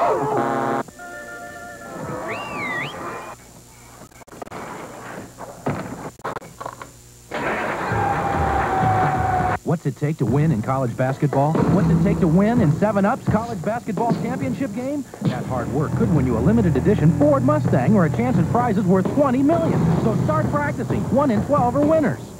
What's it take to win in college basketball? What's it take to win in 7-Up's college basketball championship game? That hard work could win you a limited edition Ford Mustang or a chance at prizes worth $20 million. So start practicing. 1 in 12 are winners.